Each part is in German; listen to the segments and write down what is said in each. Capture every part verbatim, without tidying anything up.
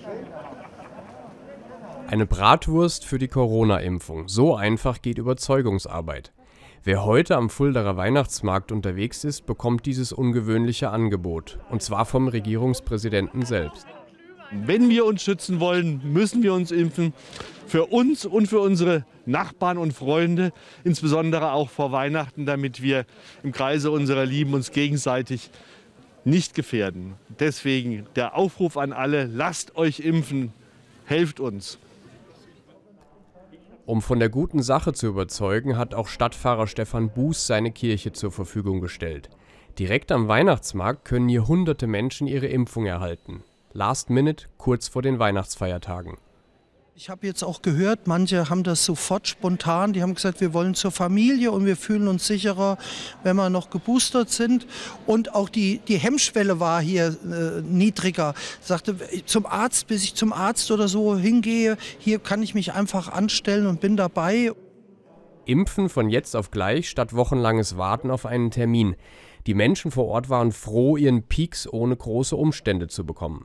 Eine Bratwurst für die Corona-Impfung. So einfach geht Überzeugungsarbeit. Wer heute am Fuldaer Weihnachtsmarkt unterwegs ist, bekommt dieses ungewöhnliche Angebot. Und zwar vom Regierungspräsidenten selbst. Wenn wir uns schützen wollen, müssen wir uns impfen. Für uns und für unsere Nachbarn und Freunde, insbesondere auch vor Weihnachten, damit wir im Kreise unserer Lieben uns gegenseitig nicht gefährden. Deswegen der Aufruf an alle, lasst euch impfen, helft uns. Um von der guten Sache zu überzeugen, hat auch Stadtpfarrer Stefan Buß seine Kirche zur Verfügung gestellt. Direkt am Weihnachtsmarkt können hier hunderte Menschen ihre Impfung erhalten. Last minute, kurz vor den Weihnachtsfeiertagen. Ich habe jetzt auch gehört, manche haben das sofort spontan, die haben gesagt, wir wollen zur Familie und wir fühlen uns sicherer, wenn wir noch geboostert sind. Und auch die, die Hemmschwelle war hier äh, niedriger. Sagte, zum Arzt, bis ich zum Arzt oder so hingehe, hier kann ich mich einfach anstellen und bin dabei. Impfen von jetzt auf gleich statt wochenlanges Warten auf einen Termin. Die Menschen vor Ort waren froh, ihren Pieks ohne große Umstände zu bekommen.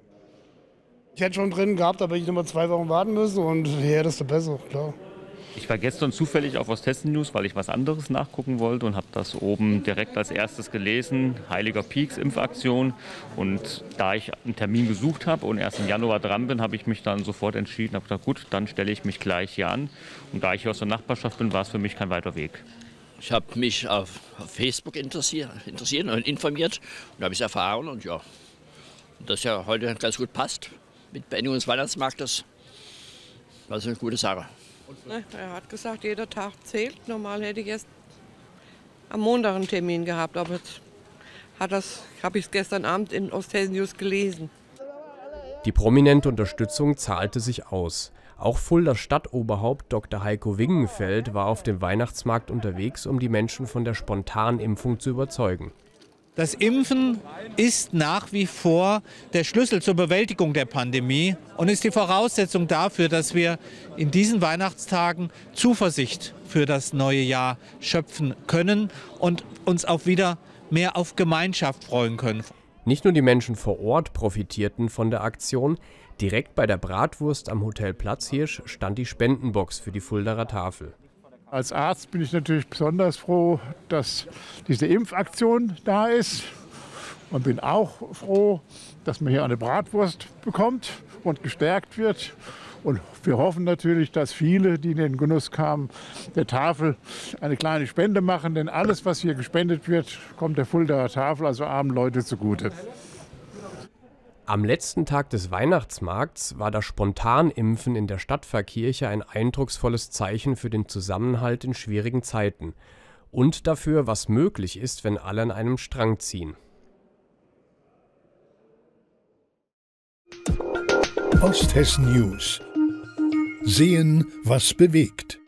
Ich hätte schon drin gehabt, aber ich noch mal zwei Wochen warten müssen und ja, desto besser, klar. Ich war gestern zufällig auf Ostessen News, weil ich was anderes nachgucken wollte und habe das oben direkt als erstes gelesen, Heiliger Pieks Impfaktion. Und da ich einen Termin gesucht habe und erst im Januar dran bin, habe ich mich dann sofort entschieden, habe gesagt, gut, dann stelle ich mich gleich hier an. Und da ich hier aus der Nachbarschaft bin, war es für mich kein weiter Weg. Ich habe mich auf, auf Facebook interessiert, interessiert und informiert und habe es erfahren und ja, das ja heute ganz gut passt. Mit Beendigung des Weihnachtsmarktes, das ist eine gute Sache. Ne, er hat gesagt, jeder Tag zählt. Normal hätte ich erst am Montag einen Termin gehabt, aber jetzt hat das, habe ich es gestern Abend in Ostessen News gelesen. Die prominente Unterstützung zahlte sich aus. Auch Fulders Stadtoberhaupt Doktor Heiko Wingenfeld war auf dem Weihnachtsmarkt unterwegs, um die Menschen von der Spontanimpfung zu überzeugen. Das Impfen ist nach wie vor der Schlüssel zur Bewältigung der Pandemie und ist die Voraussetzung dafür, dass wir in diesen Weihnachtstagen Zuversicht für das neue Jahr schöpfen können und uns auch wieder mehr auf Gemeinschaft freuen können. Nicht nur die Menschen vor Ort profitierten von der Aktion. Direkt bei der Bratwurst am Hotel Platzhirsch stand die Spendenbox für die Fuldaer Tafel. Als Arzt bin ich natürlich besonders froh, dass diese Impfaktion da ist und bin auch froh, dass man hier eine Bratwurst bekommt und gestärkt wird. Und wir hoffen natürlich, dass viele, die in den Genuss kamen, der Tafel eine kleine Spende machen, denn alles, was hier gespendet wird, kommt der Fuldaer Tafel, also armen Leute, zugute. Am letzten Tag des Weihnachtsmarkts war das Spontanimpfen in der Stadtpfarrkirche ein eindrucksvolles Zeichen für den Zusammenhalt in schwierigen Zeiten und dafür, was möglich ist, wenn alle an einem Strang ziehen. Osthessen News. Sehen, was bewegt.